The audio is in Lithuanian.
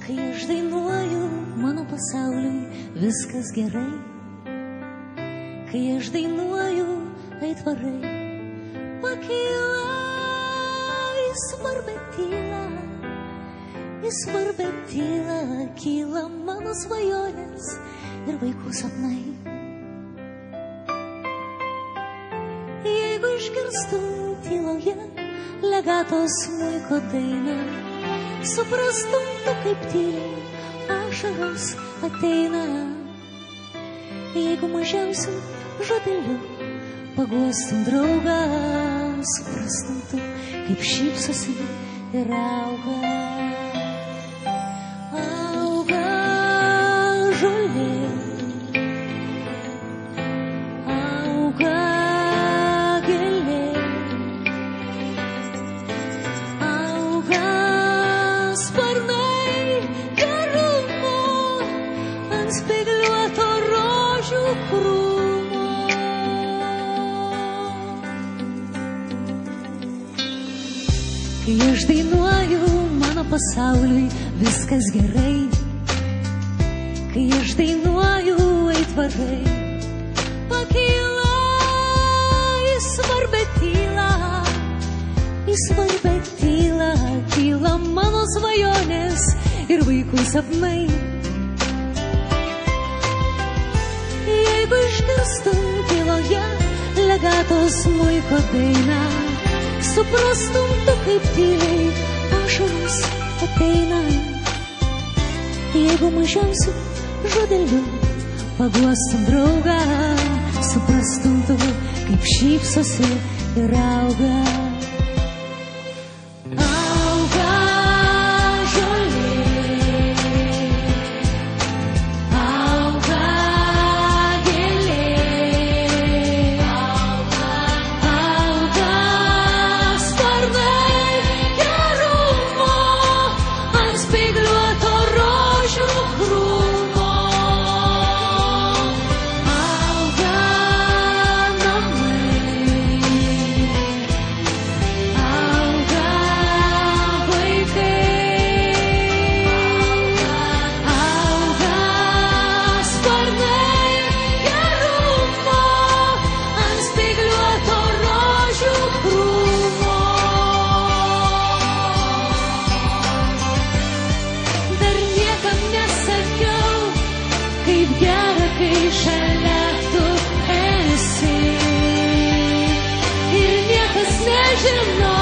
Kai aš dainuoju, mano pasauliui viskas gerai. Kai aš dainuoju, aitvarai pakyla į svarbę tylą. Į svarbę tylą kyla mano svajonės ir vaikų sapnai. Jeigu išgirstum tyloje legato smuiko dainą, suprastum tu, kaip tyliai ašaros ateina. Jeigu mažiausiu žodeliu paguostum draugą, suprastum tu, kaip šypsosi ir auga. Auga žolė, auga gėlė, auga sparnai gerumo ant spygliuoto rožių krūmo. Kai aš dainuoju, mano pasauliui viskas gerai. Kai aš dainuoju, aitvarai pakyla į svarbę tylą. Į svarbę tylą kyla mano svajonės ir vaikų sapnai. Jeigu išgirstum tyloje legato smuiko dainą, suprastum tu, kaip tyliai ašaros ateina. Jeigu mažiausiu žodeliu paguostum draugą, suprastum tu, kaip šypsosi ir auga. Auga žolė, auga gėlė, auga sparnai gerumo ant spygliuoto rožių krūmo. Auga namai, auga vaikai, auga sparnai gerumo ant spygliuoto rožių krūmo. Dar niekam nesakiau, kaip gera, kai šalia tu esi. Ir niekas nežino,